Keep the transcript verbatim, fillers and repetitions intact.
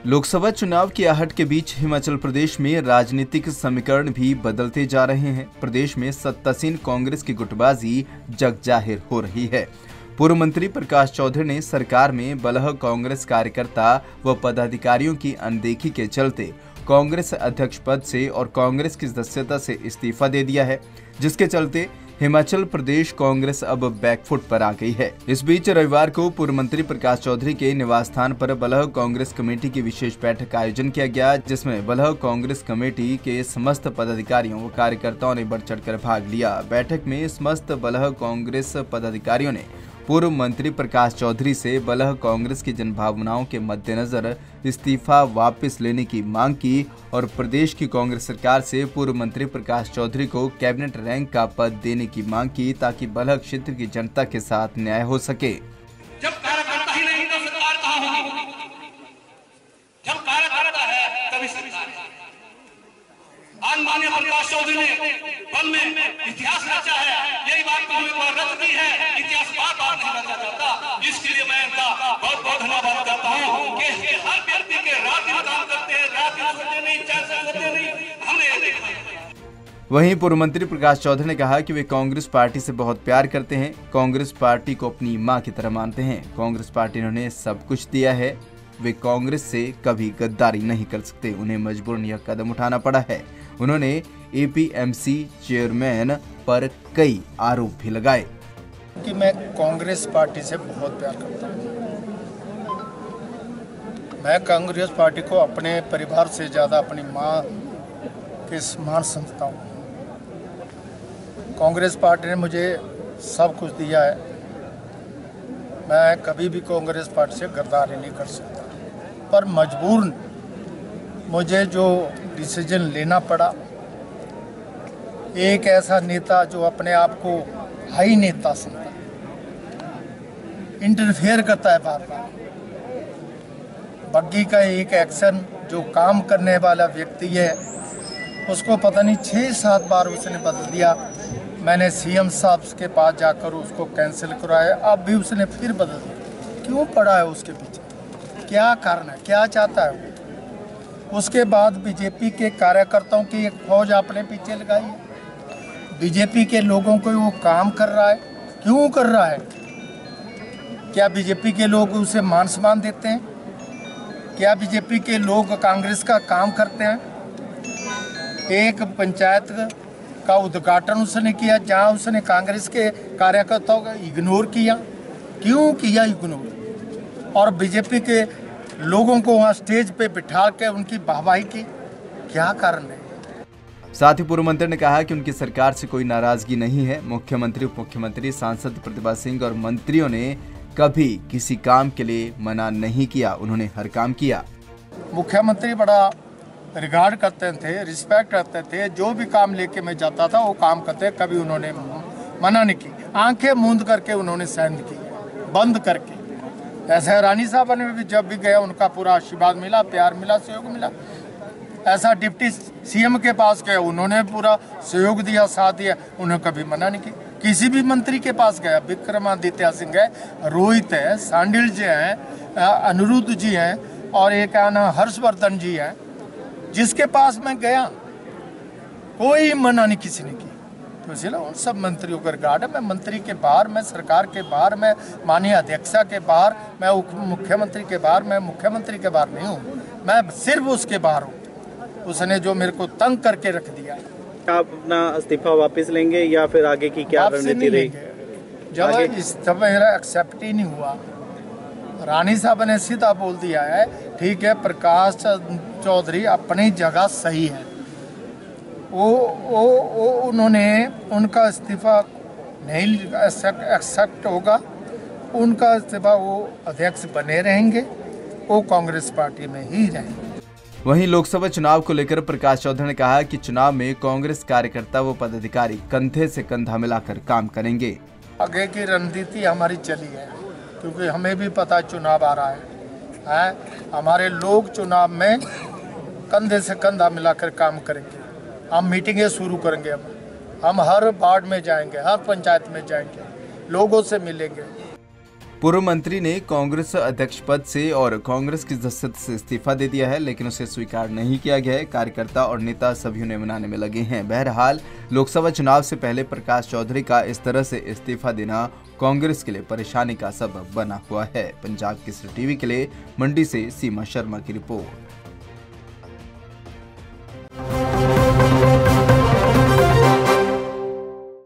लोकसभा चुनाव की आहट के बीच हिमाचल प्रदेश में राजनीतिक समीकरण भी बदलते जा रहे हैं। प्रदेश में सत्तासीन कांग्रेस की गुटबाजी जगजाहिर हो रही है। पूर्व मंत्री प्रकाश चौधरी ने सरकार में बलह कांग्रेस कार्यकर्ता व पदाधिकारियों की अनदेखी के चलते कांग्रेस अध्यक्ष पद से और कांग्रेस की सदस्यता से इस्तीफा दे दिया है, जिसके चलते हिमाचल प्रदेश कांग्रेस अब बैकफुट पर आ गई है। इस बीच रविवार को पूर्व मंत्री प्रकाश चौधरी के निवास स्थान पर बलह कांग्रेस कमेटी की विशेष बैठक का आयोजन किया गया, जिसमें बलह कांग्रेस कमेटी के समस्त पदाधिकारियों व कार्यकर्ताओं ने बढ़ चढ़कर भाग लिया। बैठक में समस्त बलह कांग्रेस पदाधिकारियों ने पूर्व मंत्री प्रकाश चौधरी से बलह कांग्रेस की जनभावनाओं के मद्देनजर इस्तीफा वापस लेने की मांग की और प्रदेश की कांग्रेस सरकार से पूर्व मंत्री प्रकाश चौधरी को कैबिनेट रैंक का पद देने की मांग की, ताकि बलह क्षेत्र की जनता के साथ न्याय हो सके। जब कार्यकर्ता ही नहीं तो सरकार कहां होगी? जब कार्यकर्ता है तभी सरकार है। आज माननीय प्रकाश चौधरी ने वन में इतिहास रचा है, यही बात को हमें रच दी है। इतिहास बार बार नहीं रचा जाता, इसके लिए मैं इनका बहुत बहुत धन्यवाद करता हूँ कि हर व्यक्ति के रात दिन काम करते हैं, रात दिन सोते नहीं, चाय सोते नहीं, हमने ये देखा है। वहीं पूर्व मंत्री प्रकाश चौधरी ने कहा कि वे कांग्रेस पार्टी से बहुत प्यार करते हैं, कांग्रेस पार्टी को अपनी मां की तरह मानते हैं। कांग्रेस पार्टी ने उन्हें सब कुछ दिया है, वे कांग्रेस से कभी गद्दारी नहीं कर सकते। उन्हें मजबूरन यह कदम उठाना पड़ा है। उन्होंने A P M C chairman पर कई आरोप भी लगाए कि मैं कांग्रेस पार्टी से बहुत प्यार करता हूँ। मैं कांग्रेस पार्टी को अपने परिवार से ज़्यादा अपनी माँ के समान समझता हूँ। कांग्रेस पार्टी ने मुझे सब कुछ दिया है, मैं कभी भी कांग्रेस पार्टी से गद्दारी नहीं कर सकता, पर मजबूरन मुझे जो डिसीजन लेना पड़ा, एक ऐसा नेता जो अपने आप को हाई नेता समझता है, इंटरफेयर करता है बार बार। बग्गी का एक एक्शन जो काम करने वाला व्यक्ति है, उसको पता नहीं छः सात बार उसने बदल दिया। मैंने सी एम साहब के पास जाकर उसको कैंसिल करवाया, अब भी उसने फिर बदल दिया। क्यों पड़ा है उसके पीछे? क्या कारण है? क्या चाहता है? उसके बाद बीजेपी के कार्यकर्ताओं की एक फौज आपने पीछे लगाई है। बीजेपी के लोगों को वो काम कर रहा है, क्यों कर रहा है? क्या बीजेपी के लोग उसे मान सम्मान देते हैं? क्या बीजेपी के लोग कांग्रेस का काम करते हैं? एक पंचायत का उद्घाटन उसने किया जहां उसने कांग्रेस के कार्यकर्ताओं का इग्नोर किया। क्यों किया इग्नोर? और बीजेपी के लोगों को वहां स्टेज पे बिठा के उनकी वाहवाही की, क्या कारण है? साथ ही पूर्व मंत्री ने कहा कि उनकी सरकार से कोई नाराजगी नहीं है। मुख्यमंत्री, उप मुख्यमंत्री, सांसद प्रतिभा सिंह और मंत्रियों ने कभी किसी काम के लिए मना नहीं किया, उन्होंने हर काम किया। मुख्यमंत्री बड़ा रिगार्ड करते थे, रिस्पेक्ट करते थे, जो भी काम लेके मैं जाता था वो काम करते, कभी उन्होंने मना नहीं की। आंखें मूंद करके उन्होंने सहन की, बंद करके। ऐसे रानी साहब ने भी जब भी गया उनका पूरा आशीर्वाद मिला, प्यार मिला, सहयोग मिला। ऐसा डिप्टी सी एम के पास गया, उन्होंने पूरा सहयोग दिया, साथ दिया, उन्होंने कभी मना नहीं की। किसी भी मंत्री के पास गया, विक्रमादित्य सिंह है, रोहित है, सांडिल जी हैं, अनिरुद्ध जी हैं और एक आना हर्षवर्धन जी हैं, जिसके पास मैं गया कोई मना नहीं किसी ने की। तो इसलिए उन सब मंत्रियों का रिगार्ड है। मैं मंत्री के बाहर, मैं सरकार के बाहर, मैं माननीय अध्यक्षा के बाहर, मैं उप मुख्यमंत्री के बाहर, मैं मुख्यमंत्री के बाहर नहीं हूँ, मैं सिर्फ उसके बाहर हूँ। उसने जो मेरे को तंग करके रख दिया। आप अपना इस्तीफा वापस लेंगे या फिर आगे की क्या रणनीति रहेगी? जब इस्तीफा मेरा एक्सेप्ट ही नहीं हुआ, रानी साहब ने सीधा बोल दिया है, ठीक है प्रकाश चौधरी अपनी जगह सही है, वो वो वो उन्होंने उनका इस्तीफा नहीं एक्सेप्ट होगा, उनका इस्तीफा वो अध्यक्ष बने रहेंगे, वो कांग्रेस पार्टी में ही रहेंगे। वहीं लोकसभा चुनाव को लेकर प्रकाश चौधरी ने कहा कि चुनाव में कांग्रेस कार्यकर्ता व पदाधिकारी कंधे से कंधा मिलाकर काम करेंगे। आगे की रणनीति हमारी चली है, क्योंकि हमें भी पता चुनाव आ रहा है, है? हमारे लोग चुनाव में कंधे से कंधा मिलाकर काम करेंगे। हम मीटिंगें शुरू करेंगे, हम हम हर वार्ड में जाएंगे, हर पंचायत में जाएंगे, लोगों से मिलेंगे। पूर्व मंत्री ने कांग्रेस अध्यक्ष पद से और कांग्रेस की सदस्यता से इस्तीफा दे दिया है, लेकिन उसे स्वीकार नहीं किया गया है। कार्यकर्ता और नेता सभी उन्हें मनाने में लगे हैं। बहरहाल लोकसभा चुनाव से पहले प्रकाश चौधरी का इस तरह से इस्तीफा देना कांग्रेस के लिए परेशानी का सबब बना हुआ है। पंजाब केसरी टीवी के लिए मंडी से सीमा शर्मा की रिपोर्ट।